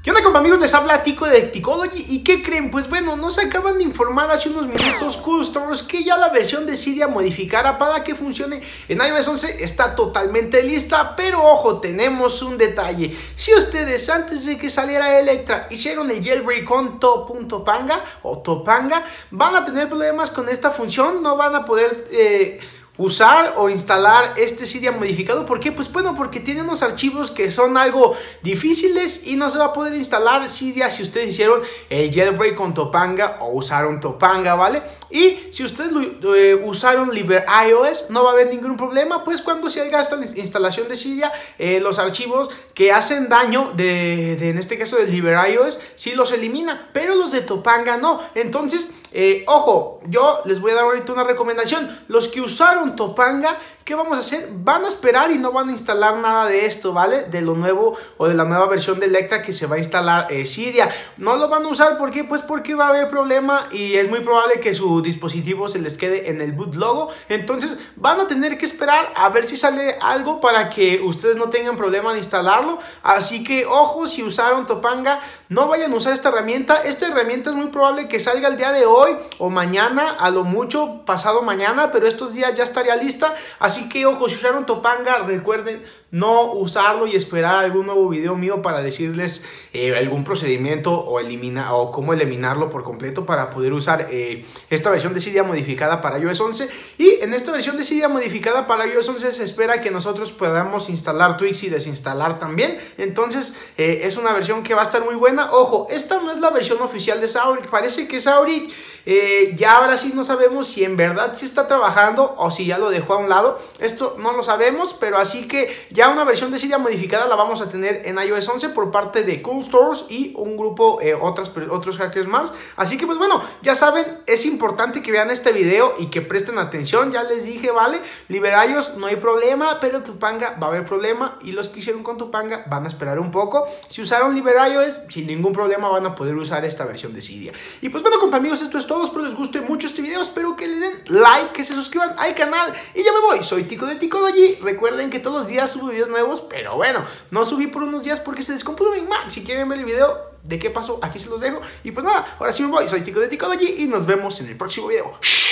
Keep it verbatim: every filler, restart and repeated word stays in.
¿Qué onda, compa amigos? Les habla Tico de Ticology. ¿Y qué creen? Pues bueno, nos acaban de informar hace unos minutos Coolstores que ya la versión de Cydia modificada para que funcione en iOS once está totalmente lista. Pero ojo, tenemos un detalle. Si ustedes antes de que saliera Electra hicieron el jailbreak con to.panga o Topanga, van a tener problemas con esta función. No van a poder... Eh, usar o instalar este Cydia modificado. ¿Por qué? Pues bueno, porque tiene unos archivos que son algo difíciles y no se va a poder instalar Cydia si ustedes hicieron el jailbreak con Topanga o usaron Topanga, ¿vale? Y si ustedes lo, eh, usaron LibreIOS, no va a haber ningún problema, pues cuando se haga esta instalación de Cydia, eh, los archivos que hacen daño de, de en este caso de LibreIOS, sí los elimina, pero los de Topanga no. Entonces, eh, ojo, yo les voy a dar ahorita una recomendación. Los que usaron Topanga, ¿qué vamos a hacer? Van a esperar y no van a instalar nada de esto, ¿vale? De lo nuevo o de la nueva versión de Electra que se va a instalar eh, Cydia. No lo van a usar, ¿por qué? Pues porque va a haber problema y es muy probable que su dispositivo se les quede en el boot logo. Entonces van a tener que esperar a ver si sale algo para que ustedes no tengan problema en instalarlo. Así que ojo, si usaron Topanga, no vayan a usar esta herramienta. Esta herramienta es muy probable que salga el día de hoy o mañana, a lo mucho pasado mañana, pero estos días ya estaría lista. Así que ojo, si usaron Topanga, recuerden no usarlo y esperar algún nuevo video mío para decirles eh, algún procedimiento o, elimina, o cómo eliminarlo por completo para poder usar eh, esta versión de Cydia modificada para iOS once. Y en esta versión de Cydia modificada para iOS once se espera que nosotros podamos instalar tweaks y desinstalar también. Entonces eh, es una versión que va a estar muy buena. Ojo, esta no es la versión oficial de Saurik. Parece que Saurik eh, ya ahora sí no sabemos si en verdad sí está trabajando o si ya lo dejó a un lado. Esto no lo sabemos, pero así que ya una versión de Cydia modificada la vamos a tener en iOS once por parte de Coolstores y un grupo, eh, otras, otros hackers más. Así que pues bueno, ya saben, es importante que vean este video y que presten atención. Ya les dije, ¿vale? LibreIOS no hay problema, pero Topanga va a haber problema y los que hicieron con Topanga van a esperar un poco. Si usaron LibreIOS, sin ningún problema van a poder usar esta versión de Cydia. Y pues bueno, compa amigos, esto es todo. Espero les guste mucho este video. Espero que le den like, que se suscriban al canal. Y ya me voy. Soy Tico de Ticology. Recuerden que todos los días subo videos nuevos, pero bueno, no subí por unos días porque se descompuso mi Mac. Si quieren ver el video de qué pasó, aquí se los dejo. Y pues nada, ahora sí me voy. Soy Tico de Ticology y nos vemos en el próximo video.